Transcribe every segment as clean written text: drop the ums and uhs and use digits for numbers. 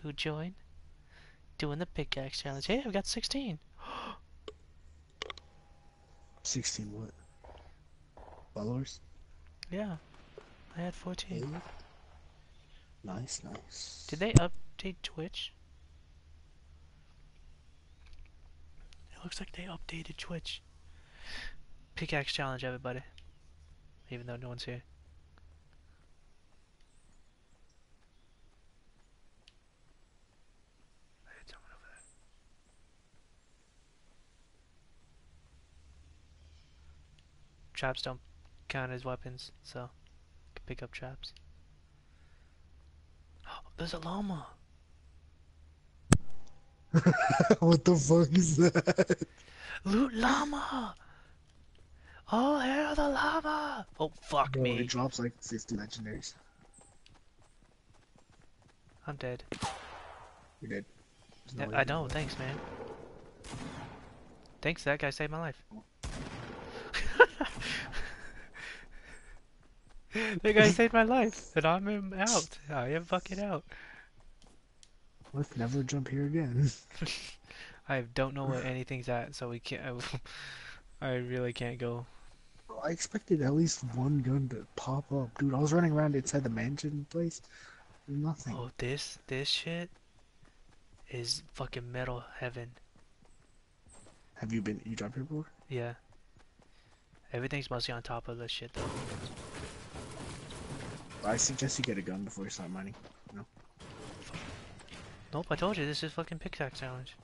who joined. Doing the pickaxe challenge. Hey, I've got 16. 16 what? Followers? Yeah, I had 14. Hey. Nice, Did nice. they update Twitch? It looks like they updated Twitch. Pickaxe challenge, everybody. Even though no one's here. I heard someone over there. Traps don't count as weapons, so you can pick up traps. Oh, there's a llama! What the fuck is that? Loot llama! Oh, hail the llama! Oh, fuck Bro, it me. drops like 50 legendaries. I'm dead. You're dead. There's no Yeah, way I you're know, gonna thanks, man. Thanks, that guy saved my life. That guy live. saved my life, and I'm out. I am fucking out. Let's never jump here again. I don't know where anything's at, so we can't. I really can't go. Bro, I expected at least one gun to pop up. Dude, I was running around inside the mansion place. There's nothing. Oh, this shit is fucking metal heaven. Have you jumped here before? Yeah, everything's mostly on top of this shit though. I suggest you get a gun before you start mining. No. Nope, I told you this is fucking pickaxe challenge.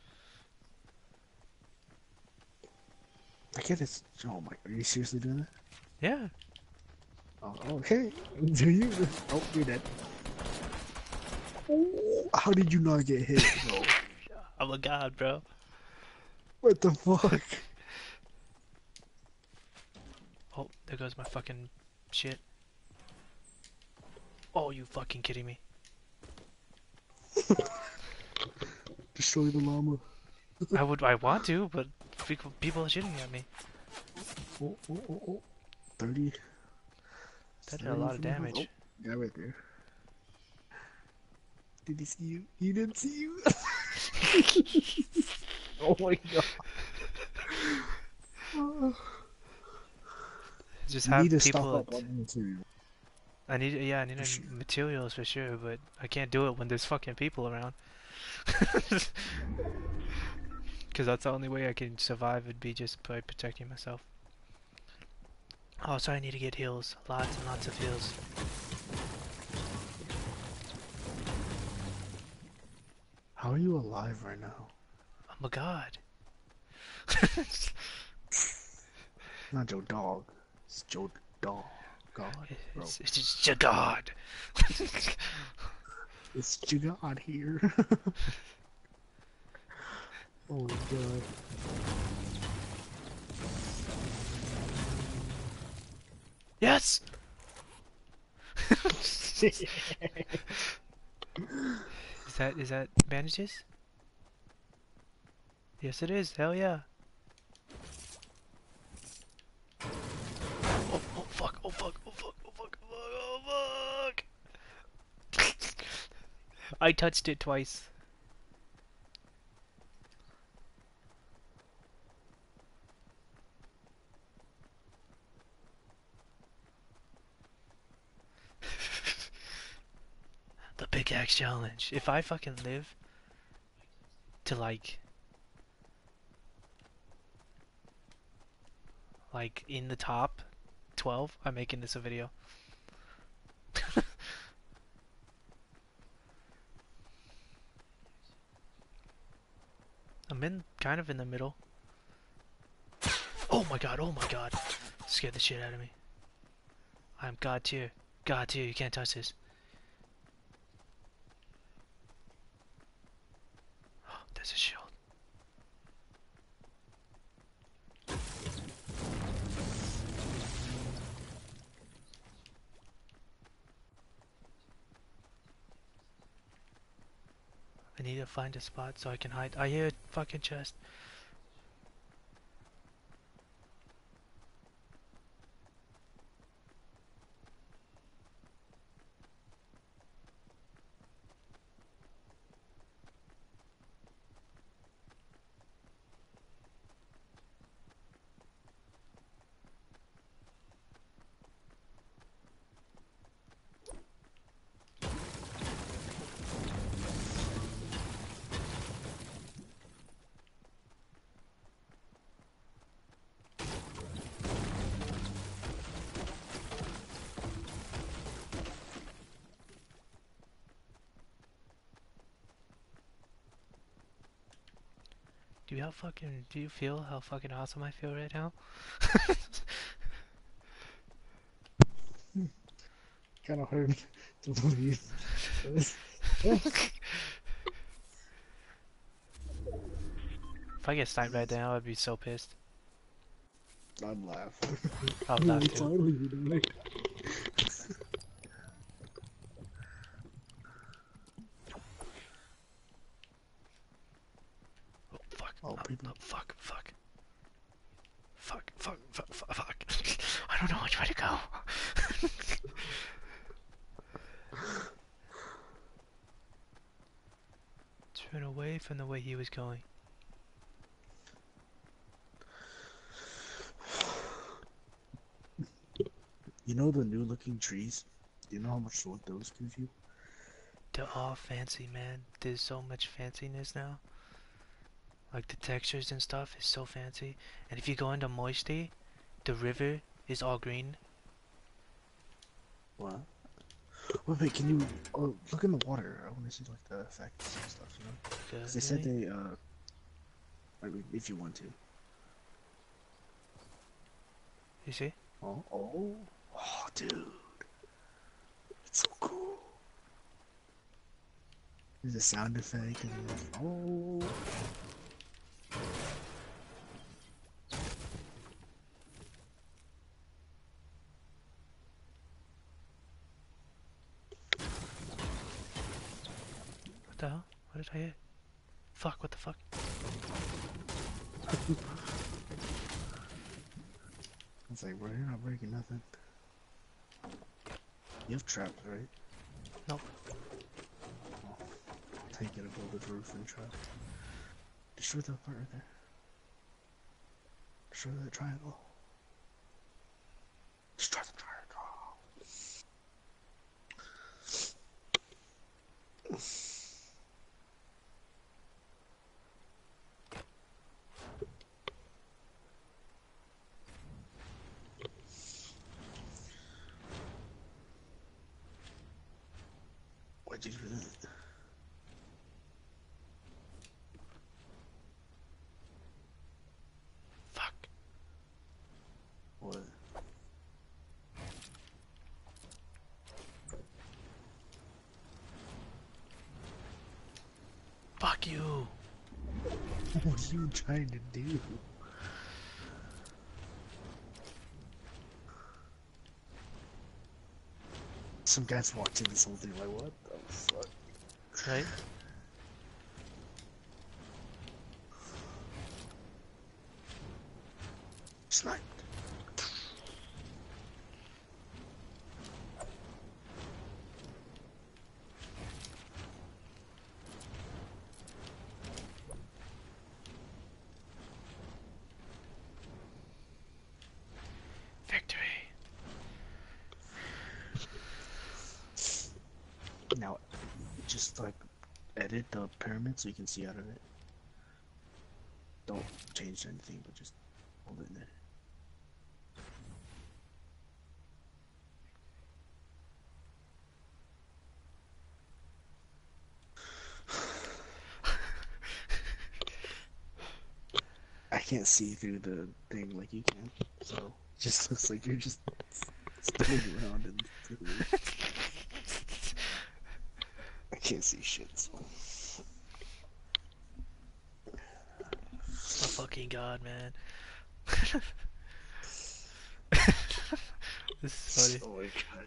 I get it. Oh my, are you seriously doing that? Yeah, Oh, okay. Do you? Oh, you're dead. Oh, how did you not get hit, bro? I'm a god, bro. What the fuck? Oh, there goes my fucking shit. Oh, you fucking kidding me? Destroy the llama. I want to, but people are shooting at me. Oh, oh, oh, oh. 30. That did a lot of from the house. Oh, damage. yeah, right there. Did he see you? He didn't see you. Oh my god. Just You need have to stock people. up on the material. Yeah, I need For sure. materials for sure, but I can't do it when there's fucking people around. Because that's the only way I can survive would be just by protecting myself. Also, I need to get heals. Lots and lots of heals. How are you alive right now? Oh my god. Not Joe Dog. It's Joe Dog. God, bro. It's just your god. It's Jagad here. Oh my god. Yes! Is that bandages? Yes it is, hell yeah. Oh, oh fuck, oh fuck, oh fuck, oh fuck, oh fuck, oh fuck! I touched it twice. The pickaxe challenge. If I fucking live to like in the top 12, I'm making this a video. I'm in kind of in the middle. Oh my god, oh my god. Scared the shit out of me. I'm god tier. God tier, you can't touch this. There's a shield. I need to find a spot so I can hide. I hear a fucking chest. Do you feel how fucking awesome I feel right now? Kind of hard to believe. If I get sniped right now, I'd be so pissed. I'd laugh. I would laugh It's too. hardly you know. Oh, fuck. Oh, Oh, people. oh, fuck. Fuck. Fuck. Fuck. Fuck. Fuck. Fuck. I don't know which way to go. Turn away from the way he was going. You know the new looking trees? Do you know how much wood those give you? They're all fancy, man. There's so much fanciness now. Like the textures and stuff is so fancy. And if you go into Moisty, the river is all green. What? Wait, can you look in the water? I want to see like the effects and stuff, you know? Because they said Really? they I mean, if you want to. You see? Oh, dude, it's so cool. There's a sound effect and oh. What the hell? What did I hit? Fuck, what the fuck? It's like, bro, you're not breaking nothing. You have traps, right? Nope. Oh, take it above the roof and trap. Destroy that part right there. Destroy that triangle. Destroy the triangle. Why'd you do that? Fuck. What? Fuck you. What are you trying to do? Some guy's watching this whole thing like, what the fuck? Right? Sniped. Victory. Now, just like edit the pyramid so you can see out of it. Don't change anything, but just hold it in there. I can't see through the thing like you can, so it just looks like you're just spinning around in the I can't see shit, so. Oh fucking god, man. This is funny. Oh my god.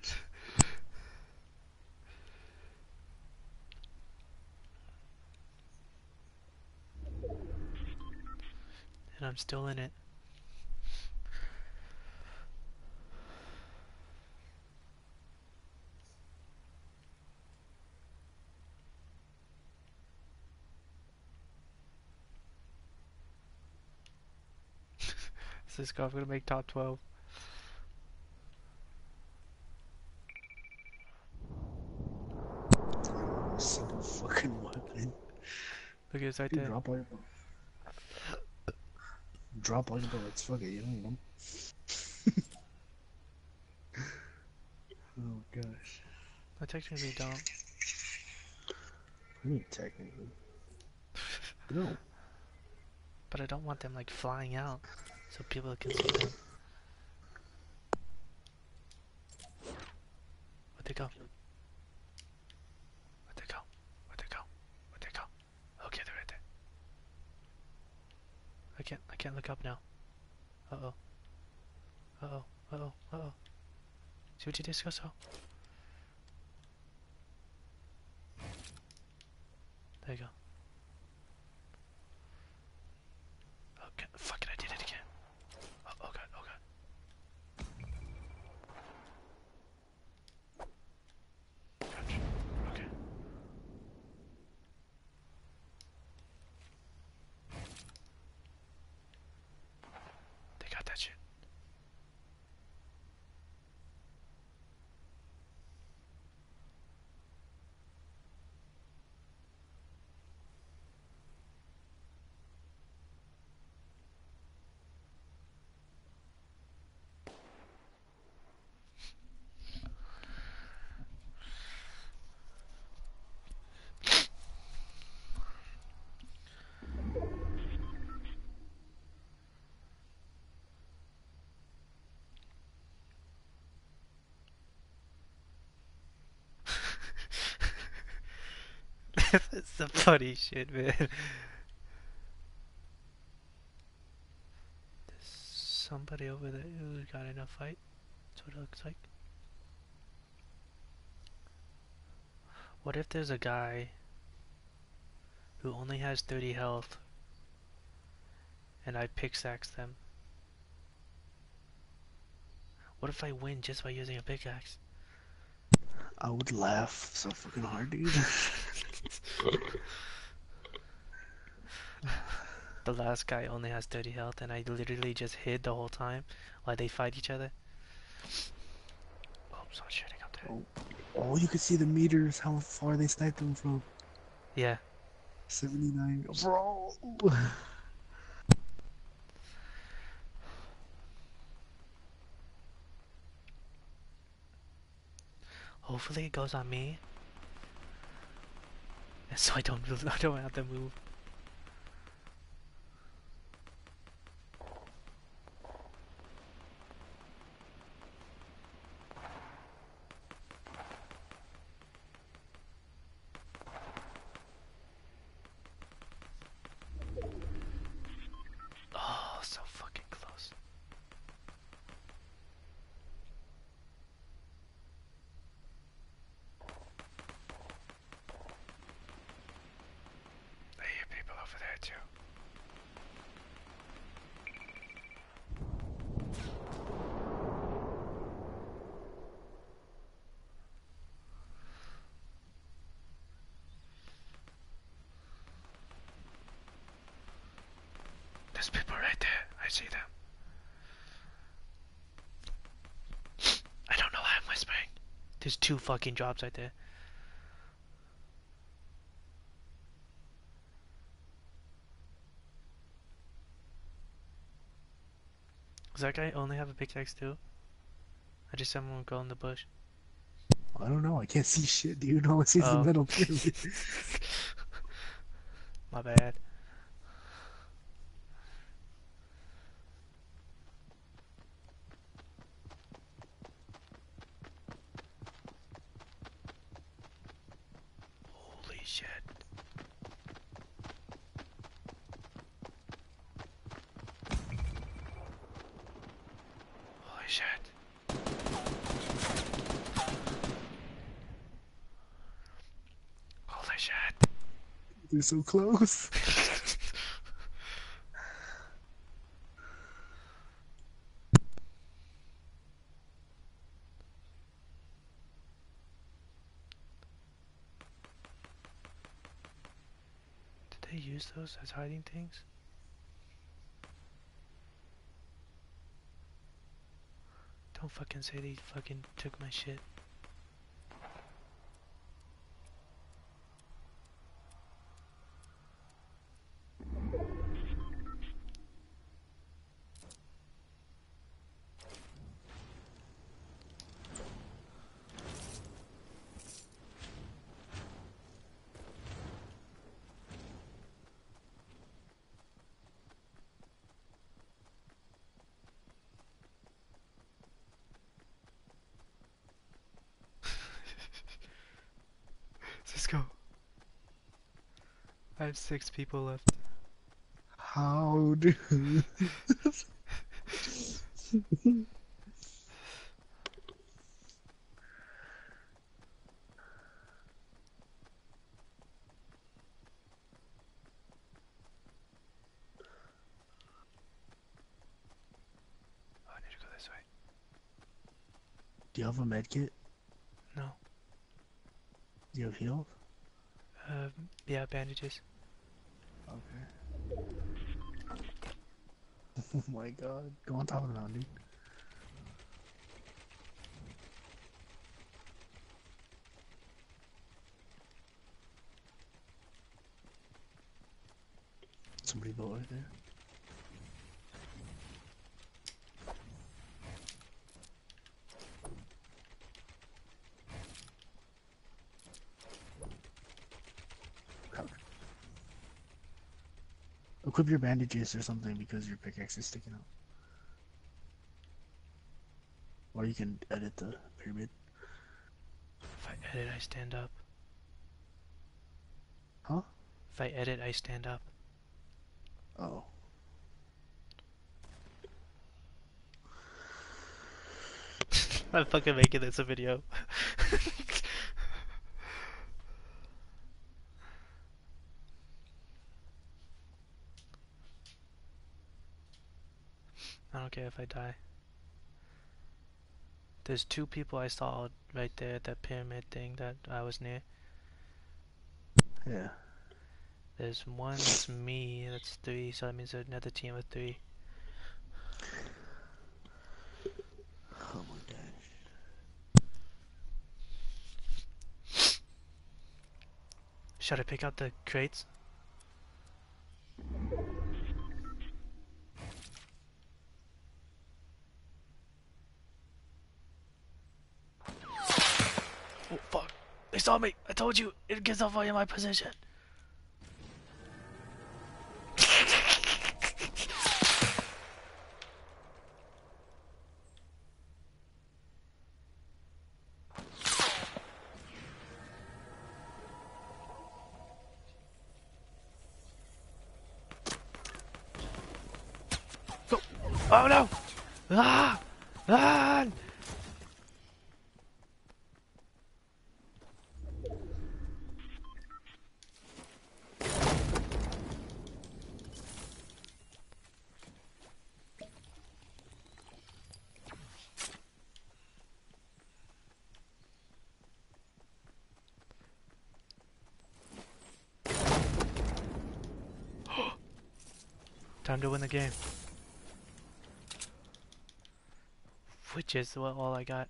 And I'm still in it. Is this golf gonna make top 12? A single fucking weapon. Look, it's right Dude, there. drop all your bullets. Fuck it, you don't need them. Oh gosh. I technically don't. I mean, technically. No. but I don't want them like flying out so people can see them. Where'd they go? Where'd they go? Where'd they go? Where'd they go? Okay, they're right there. I can't look up now. Uh-oh. Uh-oh. Uh-oh. Uh-oh. See what you did, Scosso? There you go. Okay, fuck it, I did it again. Oh, oh god, oh god. Gotcha. Okay. They got that shit. That's the funny shit, man. There's somebody over there who got in a fight. That's what it looks like. What if there's a guy who only has 30 health and I pickaxe them? What if I win just by using a pickaxe? I would laugh so fucking hard, dude. The last guy only has 30 health and I literally just hid the whole time while they fight each other. Oh, someone's shooting up there. Oh, you can see the meters, how far they sniped them from. Yeah. 79. Bro! Hopefully it goes on me. And so I don't have to move. Oh, so fucking close. I hear people over there too. There's people right there. I see them. I don't know why I'm whispering. There's 2 fucking drops right there. Does that guy only have a pickaxe too? I just saw him go in the bush. I don't know, I can't see shit, dude. All I see is the metal pyramid. My bad. Holy shit. Holy shit. Holy shit. They're so close. Did they use those as hiding things? Don't fucking say they fucking took my shit. Let's go. I have 6 people left. How do? Oh, I need to go this way. Do you have a med kit? No. Do you have heals? Yeah, bandages. Okay. Oh my god. Go on top of the mountain, dude. Somebody built right there. Crouch. Equip your bandages or something because your pickaxe is sticking out. Or you can edit the pyramid. If I edit, I stand up. Huh? If I edit, I stand up. Oh. I'm fucking making this a video. I don't care if I die. There's 2 people I saw right there at that pyramid thing that I was near. Yeah. There's 1 that's me, that's 3, so that means there's another team of 3. Oh my gosh. Should I pick out the crates? Oh fuck! They saw me! I told you! It gets off in my position! Go! Oh no! Ah! Ah! Time to win the game. Which is all I got.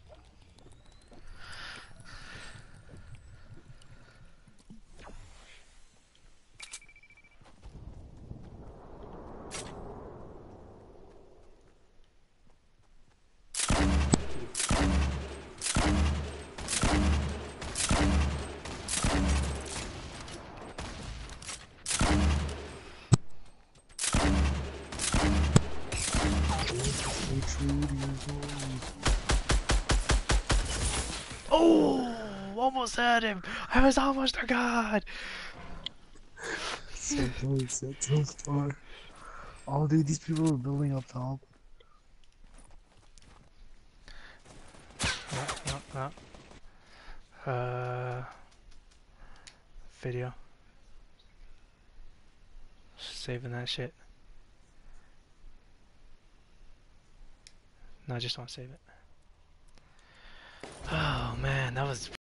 Oh! Almost had him! I was almost a god! So close, that's so far. Oh dude, these people are building up top. Video. Saving that shit. No, I just want to save it. Oh man, that was